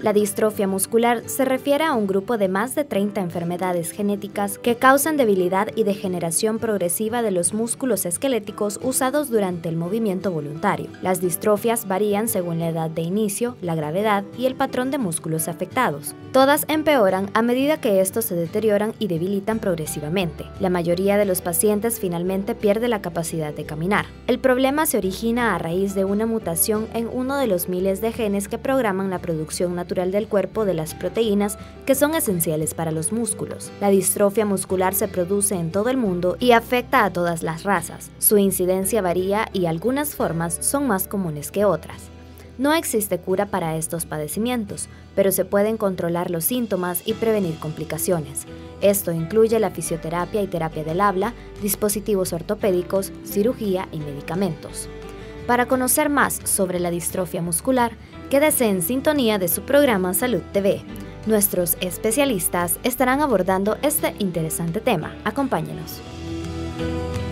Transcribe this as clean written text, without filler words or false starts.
La distrofia muscular se refiere a un grupo de más de 30 enfermedades genéticas que causan debilidad y degeneración progresiva de los músculos esqueléticos usados durante el movimiento voluntario. Las distrofias varían según la edad de inicio, la gravedad y el patrón de músculos afectados. Todas empeoran a medida que estos se deterioran y debilitan progresivamente. La mayoría de los pacientes finalmente pierde la capacidad de caminar. El problema se origina a raíz de una mutación en uno de los miles de genes que programan la producción natural del cuerpo de las proteínas que son esenciales para los músculos. La distrofia muscular se produce en todo el mundo y afecta a todas las razas. Su incidencia varía y algunas formas son más comunes que otras. No existe cura para estos padecimientos, pero se pueden controlar los síntomas y prevenir complicaciones. Esto incluye la fisioterapia y terapia del habla, dispositivos ortopédicos, cirugía y medicamentos. Para conocer más sobre la distrofia muscular, quédese en sintonía de su programa Salud TV. Nuestros especialistas estarán abordando este interesante tema. Acompáñenos.